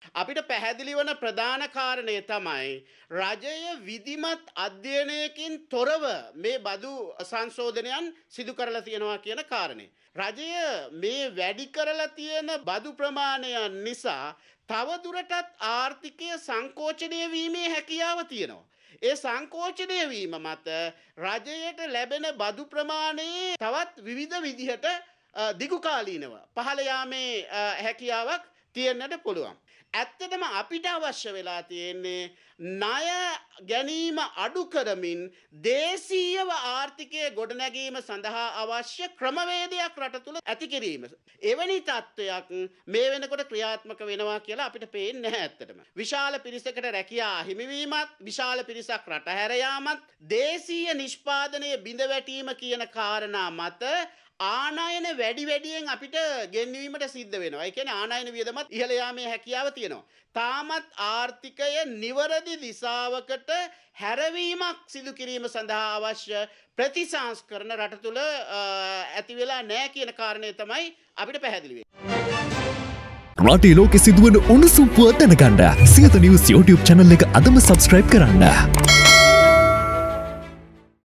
අපිට පැහැදිලි වන ප්‍රධාන කාරණය තමයි රජය විධිමත් අධ්‍යයනයකින් තොරව මේ බදු සංශෝධනයන් සිදු කරලා තියෙනවා කියන කාරණේ. රජය මේ වැඩි කරලා තියෙන බදු ප්‍රමාණයන් නිසා තවදුරටත් ආර්ථිකය සංකෝචනය වීමේ හැකියාව තියෙනවා. ඒ සංකෝචනය වීම මත රජයට ලැබෙන බදු ප්‍රමාණයේ තවත් විවිධ විදිහට දිගුකාලීනව පහළ යාමේ හැකියාවක් තියෙන්නට පුළුවන්. ඇත්තටම අපිට අවශ්‍ය වෙලා තියෙන්නේ ණය ගැනීම අඩු කරමින් දේශීයව ආර්ථිකය ගොඩනැගීම සඳහා අවශ්‍ය ක්‍රමවේදයක් රට තුළ ඇති කිරීම. එවැනි තත්ත්වයක් මේ වෙනකොට ක්‍රියාත්මක වෙනවා කියලා අපිට පේන්නේ නැහැ ඇත්තටම. විශාල පිරිසකට රැකියා හිමිවීමත්, විශාල පිරිසක් රට හැර යාමත්, දේශීය නිෂ්පාදනයේ බිඳ වැටීම කියන කාරණා මත ආනයන වැඩි වැඩියෙන් අපිට ගෙන්වීමට සිද්ධ වෙනවා. ඒ කියන්නේ ආනයන වියදමත් ඉහළ යාමේ හැකියාව තියෙනවා. තාමත් ආර්ථිකය නිවැරදි දිශාවකට හැරවීමක් සිදු කිරීම සඳහා අවශ්‍ය ප්‍රතිසංස්කරණ රට තුළ ඇති වෙලා නැහැ කියන කාරණය තමයි අපිට පැහැදිලි වෙන්නේ. රටේ ලෝකෙ සිදුවන උණුසුම් පුවත් දැනගන්න සියත නිවුස් YouTube channel එක අදම subscribe කරන්න.